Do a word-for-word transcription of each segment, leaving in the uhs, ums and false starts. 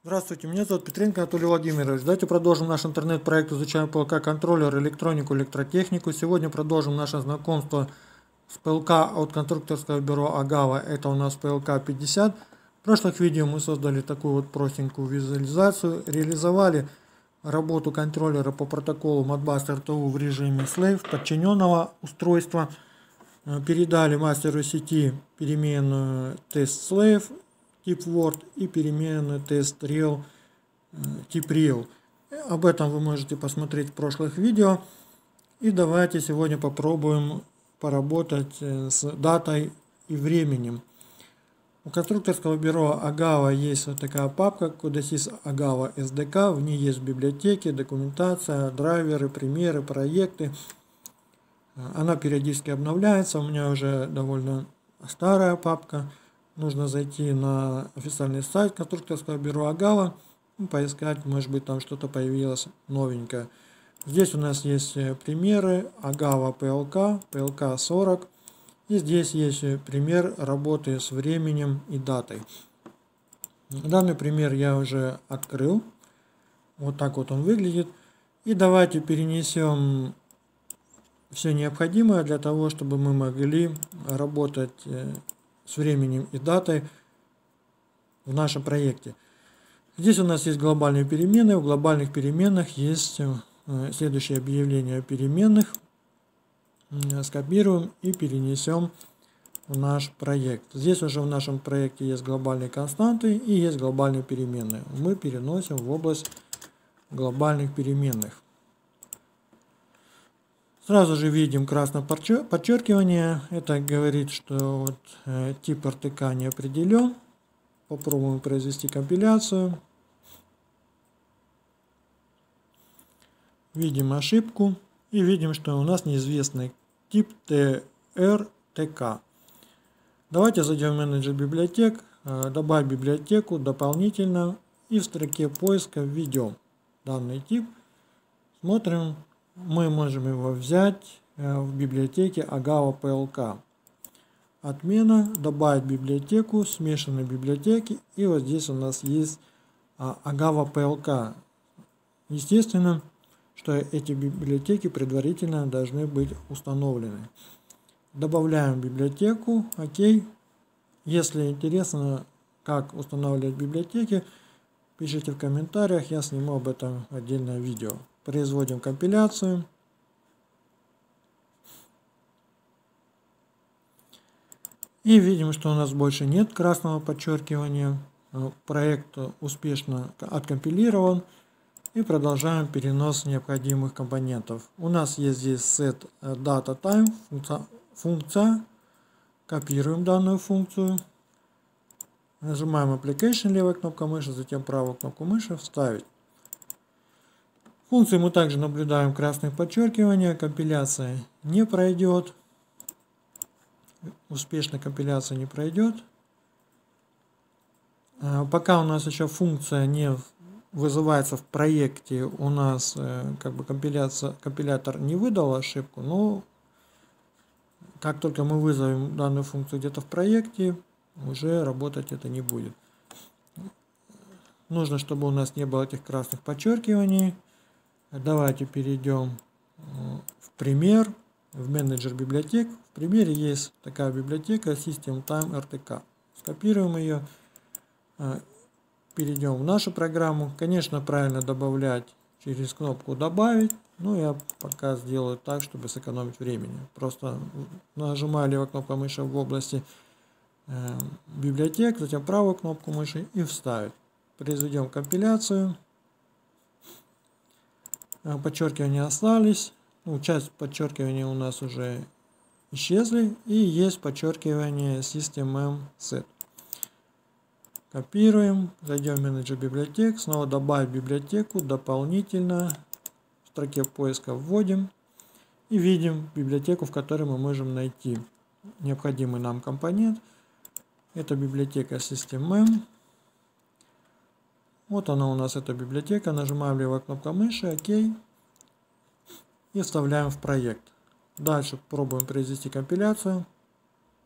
Здравствуйте, меня зовут Петренко Анатолий Владимирович. Давайте продолжим наш интернет-проект «Изучаем ПЛК контроллер, электронику, электротехнику». Сегодня продолжим наше знакомство с ПЛК от конструкторского бюро Агава. Это у нас ПЛК пятьдесят. В прошлых видео мы создали такую вот простенькую визуализацию, реализовали работу контроллера по протоколу Modbus эр тэ у в режиме Slave подчиненного устройства. Передали мастеру сети переменную тест Slave тип Word и переменную тест Real тип Real. Об этом вы можете посмотреть в прошлых видео. И давайте сегодня попробуем поработать с датой и временем. У конструкторского бюро Агава есть вот такая папка Codesys Agava эс ди кей. В ней есть библиотеки, документация, драйверы, примеры, проекты. Она периодически обновляется. У меня уже довольно старая папка. Нужно зайти на официальный сайт конструкторского бюро Агава, поискать, может быть, там что-то появилось новенькое. Здесь у нас есть примеры Agava пи эл кей, пи эл кей сорок. И здесь есть пример работы с временем и датой. Данный пример я уже открыл. Вот так вот он выглядит. И давайте перенесем все необходимое для того, чтобы мы могли работать с временем и датой в нашем проекте. Здесь у нас есть глобальные переменные. В глобальных переменных есть следующее объявление о переменных. Скопируем и перенесем в наш проект. Здесь уже в нашем проекте есть глобальные константы и есть глобальные переменные. Мы переносим в область глобальных переменных. Сразу же видим красное подчеркивание. Это говорит, что вот, э, тип эр тэ ка не определен. Попробуем произвести компиляцию. Видим ошибку. И видим, что у нас неизвестный тип ти эр тэ ка. Давайте зайдем в менеджер библиотек. Э, добавим библиотеку дополнительно. И в строке поиска введем данный тип. Смотрим. Мы можем его взять в библиотеке Agava пи эл кей. Отмена, добавить библиотеку, смешанные библиотеки. И вот здесь у нас есть Agava пи эл кей. Естественно, что эти библиотеки предварительно должны быть установлены. Добавляем библиотеку. Окей. Если интересно, как устанавливать библиотеки, пишите в комментариях, я сниму об этом отдельное видео. Производим компиляцию. И видим, что у нас больше нет красного подчеркивания. Проект успешно откомпилирован. И продолжаем перенос необходимых компонентов. У нас есть здесь set data time, функция, функция. Копируем данную функцию. Нажимаем Application левой кнопкой мыши, затем правую кнопку мыши, вставить. Функции мы также наблюдаем красное подчеркивание. Компиляция не пройдет. Успешно компиляция не пройдет. Пока у нас еще функция не вызывается в проекте, у нас как бы компиляция, компилятор не выдал ошибку, но как только мы вызовем данную функцию где-то в проекте, уже работать это не будет. Нужно, чтобы у нас не было этих красных подчеркиваний. Давайте перейдем в пример, в менеджер библиотек. В примере есть такая библиотека System Time эр тэ ка. Скопируем ее, перейдем в нашу программу. Конечно, правильно добавлять через кнопку «Добавить». Но я пока сделаю так, чтобы сэкономить времени. Просто нажимаю левой кнопкой мыши в области библиотек, затем правую кнопку мыши и «Вставить». Произведем компиляцию. Подчеркивания остались. Ну, часть подчеркивания у нас уже исчезли. И есть подчеркивание System Set. Копируем. Зайдем в менеджер библиотек. Снова добавить библиотеку. Дополнительно в строке поиска вводим. И видим библиотеку, в которой мы можем найти необходимый нам компонент. Это библиотека System. Вот она у нас, эта библиотека. Нажимаем левой кнопкой мыши, ОК. И вставляем в проект. Дальше пробуем произвести компиляцию.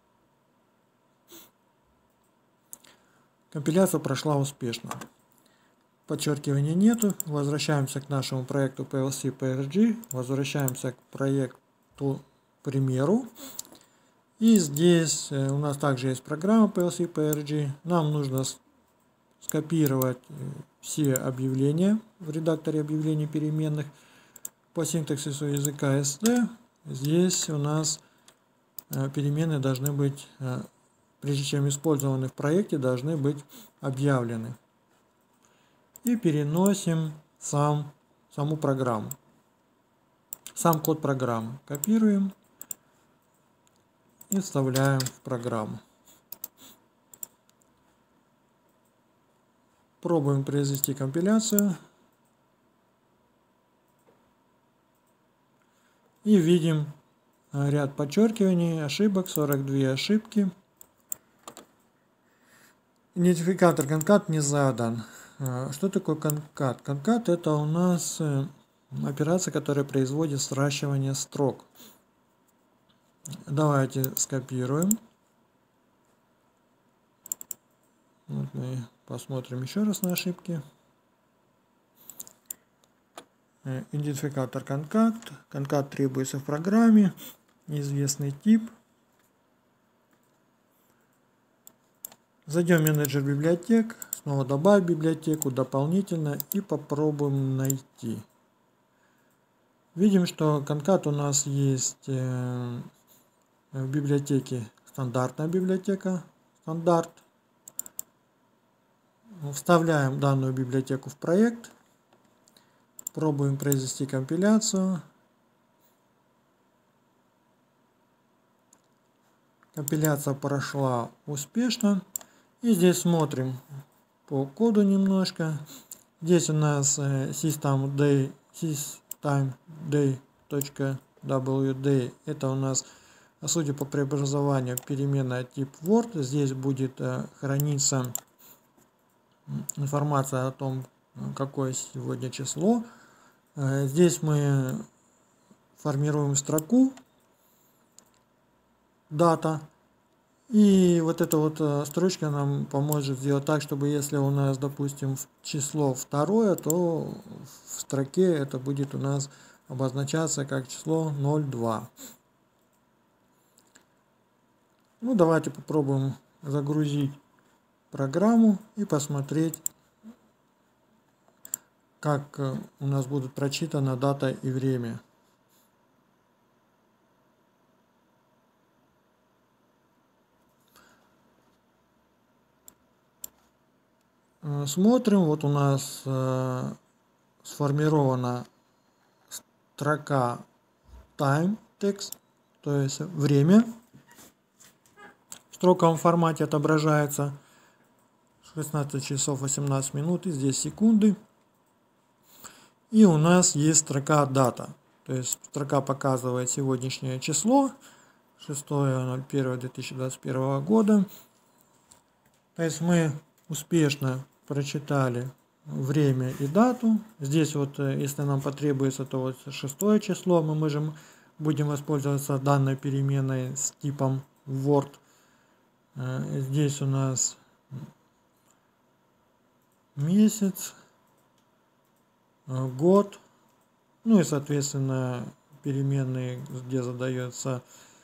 Компиляция прошла успешно. подчеркивания нету. Возвращаемся к нашему проекту пи эл си пи эр джи. Возвращаемся к проекту примеру. И здесь у нас также есть программа пи эл си пи эр джи. Нам нужно скопировать все объявления в редакторе объявлений переменных по синтаксису языка эс ди. Здесь у нас переменные должны быть, прежде чем использованы в проекте, должны быть объявлены. И переносим сам, саму программу, сам код программы. Копируем и вставляем в программу. Пробуем произвести компиляцию. И видим ряд подчеркиваний, ошибок, сорок две ошибки. Идентификатор конкат не задан. Что такое конкат? Конкат — это у нас операция, которая производит сращивание строк. Давайте скопируем. Вот мы посмотрим еще раз на ошибки. Идентификатор конкат. Конкат требуется в программе. Неизвестный тип. Зайдем в менеджер библиотек. Снова добавим библиотеку дополнительно и попробуем найти. Видим, что конкат у нас есть в библиотеке стандартная библиотека. Стандарт. Вставляем данную библиотеку в проект. Пробуем произвести компиляцию. Компиляция прошла успешно. И здесь смотрим по коду немножко. Здесь у нас systemd, systemd.wd. Это у нас, судя по преобразованию, переменная тип Word. Здесь будет храниться информация о том, какое сегодня число. Здесь мы формируем строку дата. И вот эта вот строчка нам поможет сделать так, чтобы если у нас, допустим, число второе, то в строке это будет у нас обозначаться как число ноль два. Ну, давайте попробуем загрузить программу и посмотреть, как у нас будут прочитана дата и время. Смотрим, вот у нас э, сформирована строка time text, то есть время. В строковом формате отображается шестнадцать часов восемнадцать минут, и здесь секунды. И у нас есть строка дата, то есть строка показывает сегодняшнее число, шестое ноль первое две тысячи двадцать первого года. То есть мы успешно прочитали время и дату. Здесь вот, если нам потребуется, то вот шестое число, мы можем, будем воспользоваться данной переменной с типом Word. Здесь у нас месяц, год, ну и, соответственно, переменные, где задается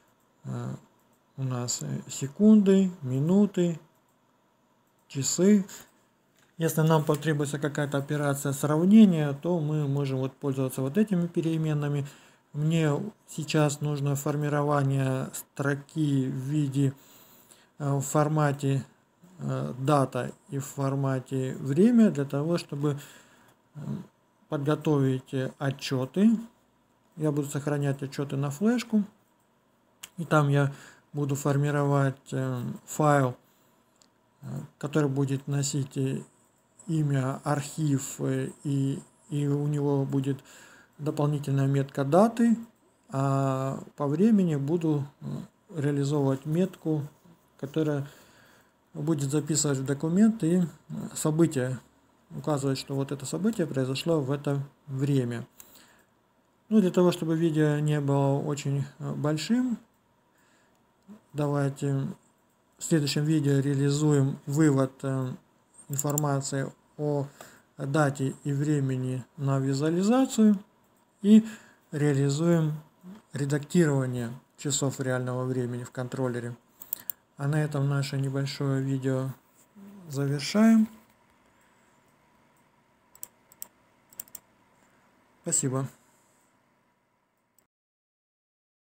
у нас секунды, минуты, часы. Если нам потребуется какая-то операция сравнения, то мы можем вот пользоваться вот этими переменными. Мне сейчас нужно формирование строки в виде в формате дата и в формате время, для того, чтобы подготовить отчеты. Я буду сохранять отчеты на флешку, и там я буду формировать файл, который будет носить имя архив, и, и у него будет дополнительная метка даты, а по времени буду реализовывать метку, которая будет записывать в документ и события, указывать, что вот это событие произошло в это время. Ну, для того, чтобы видео не было очень большим, давайте в следующем видео реализуем вывод информации о дате и времени на визуализацию и реализуем редактирование часов реального времени в контроллере. А на этом наше небольшое видео завершаем. Спасибо.